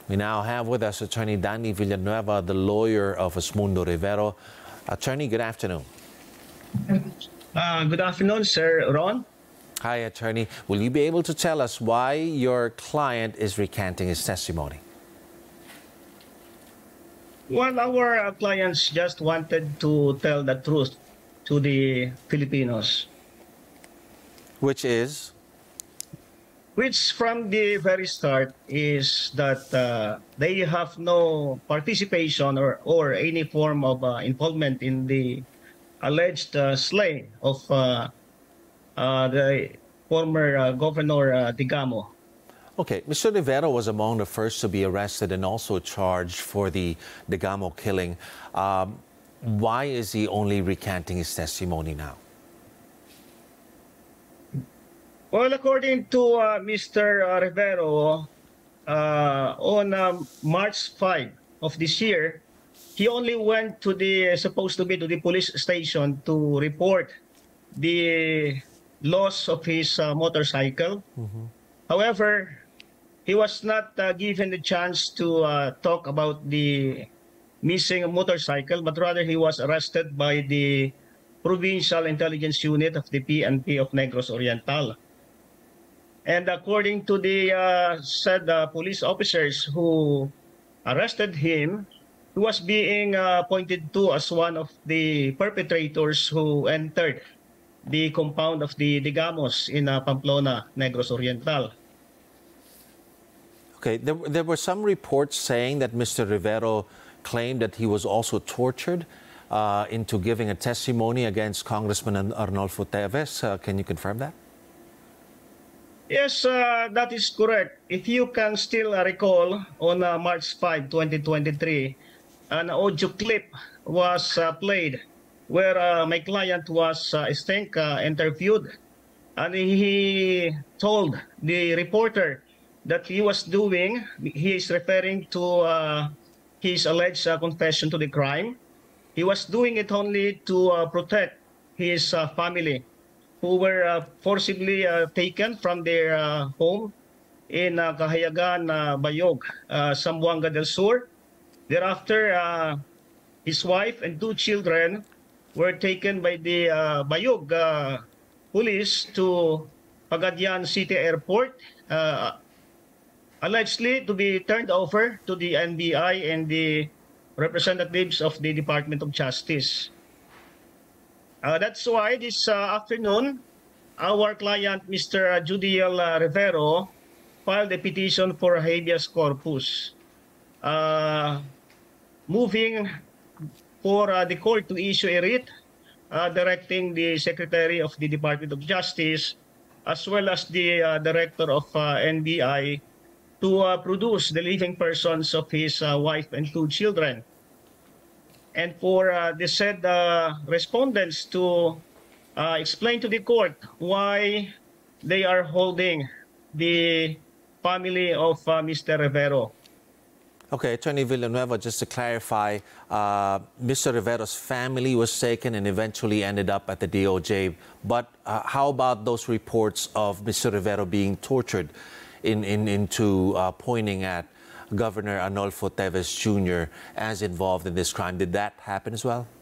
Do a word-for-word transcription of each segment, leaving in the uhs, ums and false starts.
We now have with us Attorney Danny Villanueva, the lawyer of Osmundo Rivero. Attorney, good afternoon. Uh, good afternoon, Sir Ron. Hi, Attorney. Will you be able to tell us why your client is recanting his testimony? Well, our uh, clients just wanted to tell the truth to the Filipinos. Which is? Which from the very start is that uh, they have no participation or, or any form of uh, involvement in the alleged uh, slaying of uh, uh, the former uh, Governor uh, Digamo. Okay, Mister Rivero was among the first to be arrested and also charged for the Digamo killing. Um, why is he only recanting his testimony now? Well, according to uh, Mister Rivero, uh, on um, March fifth of this year, he only went to the, supposed to be to the police station to report the loss of his uh, motorcycle. Mm-hmm. However, he was not uh, given the chance to uh, talk about the missing motorcycle, but rather he was arrested by the Provincial Intelligence Unit of the P N P of Negros Oriental. And according to the uh, said uh, police officers who arrested him, he was being uh, pointed to as one of the perpetrators who entered the compound of the Digamos in uh, Pamplona, Negros Oriental. Okay, there, there were some reports saying that Mister Rivero claimed that he was also tortured uh, into giving a testimony against Congressman Arnolfo Teves. Uh, can you confirm that? Yes, uh, that is correct. If you can still uh, recall, on uh, March fifth, twenty twenty-three, an audio clip was uh, played where uh, my client was, uh, I think, uh, interviewed. And he told the reporter that he was doing, he is referring to uh, his alleged uh, confession to the crime. He was doing it only to uh, protect his uh, family, who were uh, forcibly uh, taken from their uh, home in uh, Cahayagan, uh, Bayog, uh, Zamboanga del Sur. Thereafter, uh, his wife and two children were taken by the uh, Bayog uh, police to Pagadian City Airport, uh, allegedly to be turned over to the N B I and the representatives of the Department of Justice. Uh, that's why this uh, afternoon, our client, Mister Judiel uh, Rivero, filed a petition for habeas corpus, uh, moving for uh, the court to issue a writ uh, directing the Secretary of the Department of Justice as well as the uh, Director of uh, N B I to uh, produce the living persons of his uh, wife and two children. And for uh, the said uh, respondents to uh, explain to the court why they are holding the family of uh, Mister Rivero. Okay, Attorney Villanueva, just to clarify, uh, Mister Rivero's family was taken and eventually ended up at the D O J. But uh, how about those reports of Mister Rivero being tortured in, in, into uh, pointing at Governor Arnolfo Teves Junior as involved in this crime? Did that happen as well?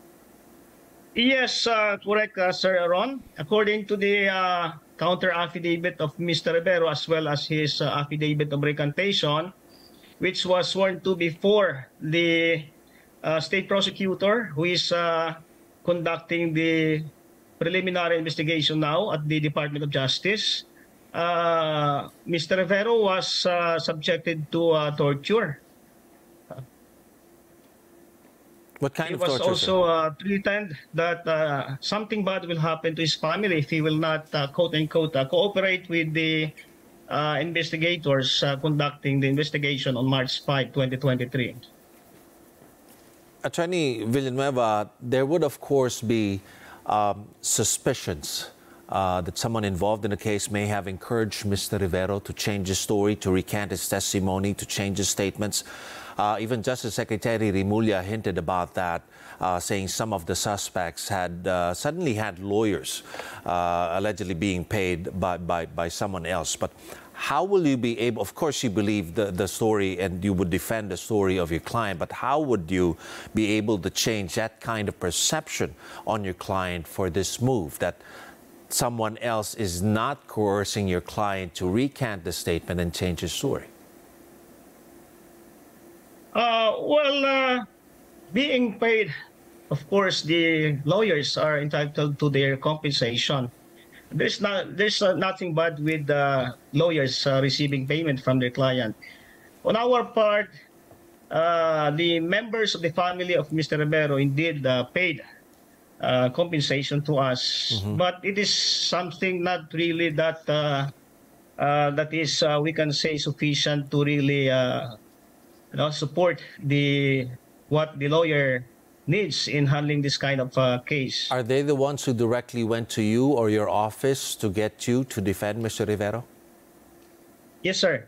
Yes, uh, correct, uh, Sir Ron. According to the uh, counter affidavit of Mister Rivero as well as his uh, affidavit of recantation, which was sworn to before the uh, state prosecutor who is uh, conducting the preliminary investigation now at the Department of Justice, uh, Mister Rivero was uh, subjected to uh, torture. What kind he of was torture? also uh, threatened that uh, something bad will happen to his family if he will not, uh, quote-unquote, uh, cooperate with the uh, investigators uh, conducting the investigation on March fifth, twenty twenty-three. Attorney Villanueva, there would, of course, be um, suspicions uh, that someone involved in the case may have encouraged Mister Rivero to change his story, to recant his testimony, to change his statements. Uh, even Justice Secretary Rimulya hinted about that, uh, saying some of the suspects had uh, suddenly had lawyers uh, allegedly being paid by, by, by someone else. But how will you be able, of course you believe the, the story and you would defend the story of your client, but how would you be able to change that kind of perception on your client for this move, that someone else is not coercing your client to recant the statement and change his story? Uh, well, uh, being paid, of course, the lawyers are entitled to their compensation. There's not there's uh, nothing bad with uh, lawyers uh, receiving payment from their client. On our part, uh, the members of the family of Mister Rivero indeed uh, paid uh, compensation to us, mm-hmm. but it is something not really that uh, uh, that is uh, we can say sufficient to really uh, you know, support the what the lawyer needs in handling this kind of uh, case. Are they the ones who directly went to you or your office to get you to defend Mister Rivero? Yes, sir.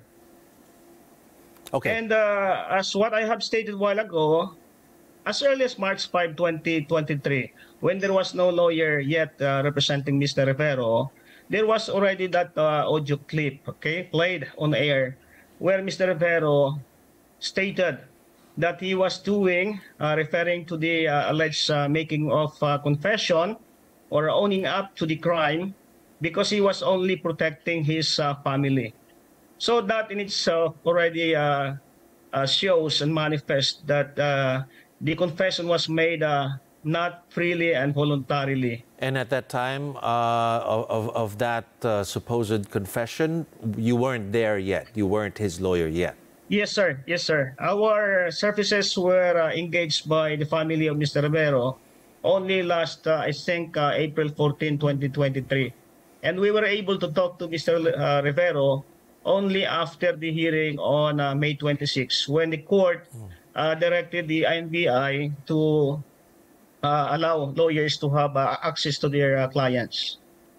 Okay. And uh, as what I have stated a while ago, as early as March fifth, twenty twenty-three, when there was no lawyer yet uh, representing Mister Rivero, there was already that uh, audio clip, okay, played on air, where Mister Rivero stated that he was doing, uh, referring to the uh, alleged uh, making of uh, confession or owning up to the crime, because he was only protecting his uh, family. So that in itself already uh, uh, shows and manifests that uh, the confession was made uh, not freely and voluntarily. And at that time uh, of, of that uh, supposed confession, you weren't there yet. You weren't his lawyer yet. Yes, sir. Yes, sir. Our services were uh, engaged by the family of Mister Rivero only last, uh, I think, uh, April fourteenth, twenty twenty-three. And we were able to talk to Mister Uh, Rivero only after the hearing on uh, May twenty-sixth, when the court uh, directed the I N B I to uh, allow lawyers to have uh, access to their uh, clients.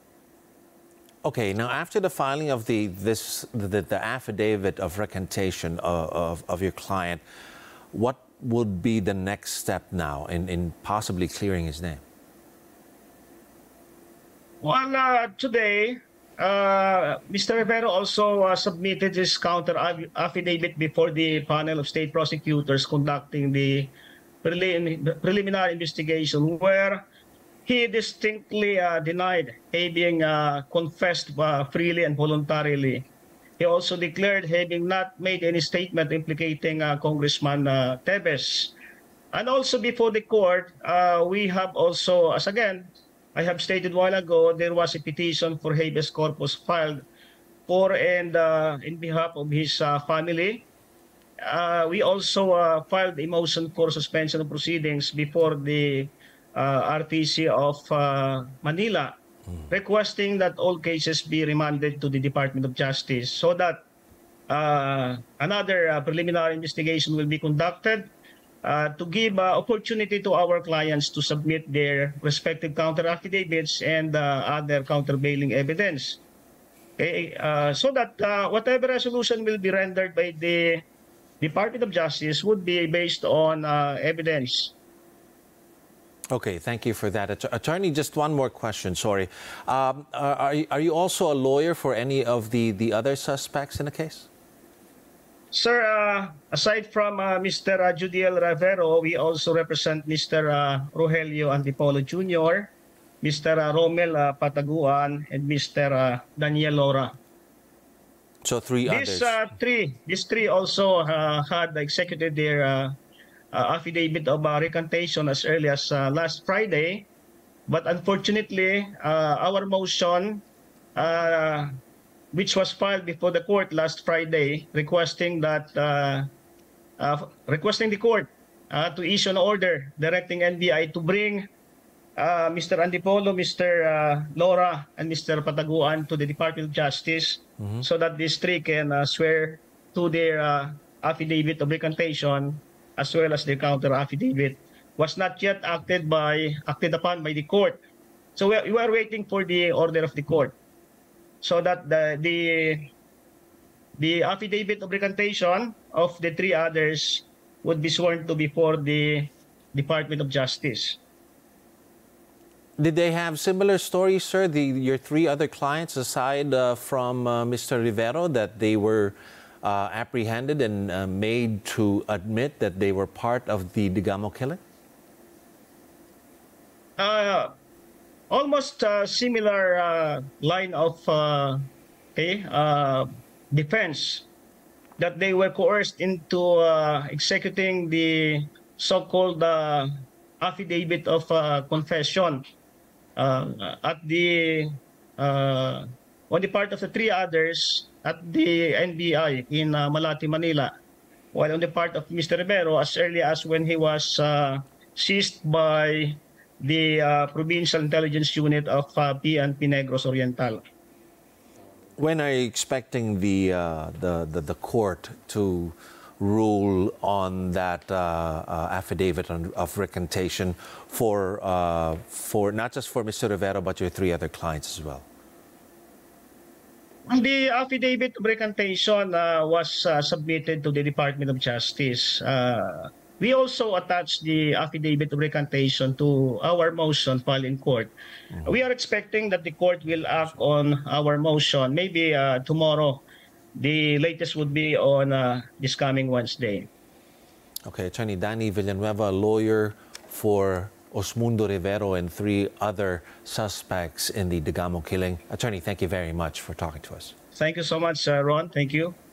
Okay, now after the filing of the this the, the affidavit of recantation of, of, of your client, what would be the next step now in, in possibly clearing his name? Well, uh, today, uh, Mister Rivero also uh, submitted his counter affidavit before the panel of state prosecutors conducting the prelim preliminary investigation, where he distinctly uh, denied having uh, confessed uh, freely and voluntarily. He also declared having not made any statement implicating uh, Congressman uh, Tevez. And also before the court, uh, we have also, as again, I have stated a while ago, there was a petition for habeas corpus filed for and uh, in behalf of his uh, family. Uh, we also uh, filed a motion for suspension of proceedings before the Uh, R T C of uh, Manila, mm. requesting that all cases be remanded to the Department of Justice so that uh, another uh, preliminary investigation will be conducted uh, to give uh, opportunity to our clients to submit their respective counter affidavits and uh, other countervailing evidence. Okay, uh, so that uh, whatever resolution will be rendered by the Department of Justice would be based on uh, evidence. Okay, thank you for that. Attorney, just one more question, sorry. Um, are, are you also a lawyer for any of the, the other suspects in the case? Sir, uh, aside from uh, Mister Uh, Judiel Rivero, we also represent Mister Uh, Rogelio Antipolo Junior, Mister Uh, Romel uh, Pataguan, and Mister Uh, Daniel Lora. So three these, others. Uh, three, these three also uh, had executed their uh, Uh, affidavit of uh, recantation as early as uh, last Friday, but unfortunately, uh, our motion, uh, which was filed before the court last Friday, requesting that uh, uh, requesting the court uh, to issue an order directing N B I to bring uh, Mister Antipolo, Mister Uh, Lora, and Mister Pataguan to the Department of Justice, mm-hmm. so that these three can uh, swear to their uh, affidavit of recantation, as well as the counter affidavit, was not yet acted by acted upon by the court. So we are, we are waiting for the order of the court, so that the the the affidavit of recantation of the three others would be sworn to before the Department of Justice. Did they have similar stories, sir? The, your three other clients, aside uh, from uh, Mister Rivero, that they were uh, apprehended and uh, made to admit that they were part of the Digamo killing? Uh, almost uh, similar uh, line of uh, okay, uh, defense, that they were coerced into uh, executing the so-called uh, affidavit of uh, confession uh, at the uh, on the part of the three others at the N B I in uh, Malate, Manila, while on the part of Mister Rivero, as early as when he was uh, seized by the uh, Provincial Intelligence Unit of uh, P N P Negros Oriental. When are you expecting the, uh, the, the, the court to rule on that uh, uh, affidavit on, of recantation for, uh, for not just for Mister Rivero, but your three other clients as well? The affidavit of recantation uh, was uh, submitted to the Department of Justice. Uh, we also attached the affidavit of recantation to our motion filed in court. Mm-hmm. We are expecting that the court will act on our motion maybe uh, tomorrow. The latest would be on uh, this coming Wednesday. Okay, Attorney Danny Villanueva, lawyer for Osmundo Rivero and three other suspects in the Digamo killing. Attorney, thank you very much for talking to us. Thank you so much, uh, Ron. Thank you.